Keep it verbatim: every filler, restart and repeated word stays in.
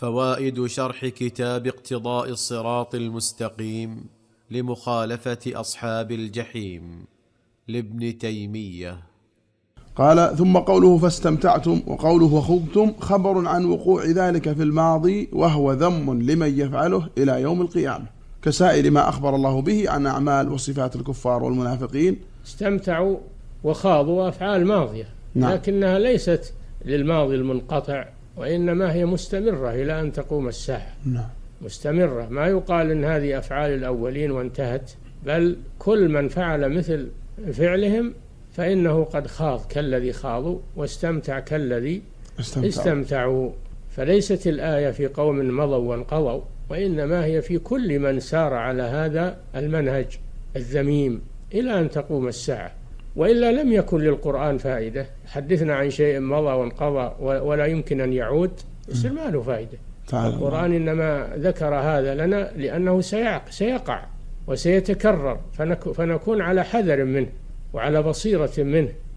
فوائد شرح كتاب اقتضاء الصراط المستقيم لمخالفة أصحاب الجحيم لابن تيمية. قال: ثم قوله فاستمتعتم وقوله وخضتم خبر عن وقوع ذلك في الماضي، وهو ذم لمن يفعله إلى يوم القيامة، كسائر ما أخبر الله به عن أعمال وصفات الكفار والمنافقين. استمتعوا وخاضوا أفعال ماضية، نعم. لكنها ليست للماضي المنقطع، وإنما هي مستمرة إلى أن تقوم الساعة، نعم. مستمرة، ما يقال إن هذه أفعال الأولين وانتهت، بل كل من فعل مثل فعلهم فإنه قد خاض كالذي خاضوا، واستمتع كالذي استمتعوا, استمتعوا. فليست الآية في قوم مضوا وانقضوا، وإنما هي في كل من سار على هذا المنهج الذميم إلى أن تقوم الساعة، وإلا لم يكن للقرآن فائدة. حدثنا عن شيء مضى وانقضى ولا يمكن أن يعود، يصير ما له فائدة. القرآن إنما ذكر هذا لنا لأنه سيقع وسيتكرر، فنكون على حذر منه وعلى بصيرة منه.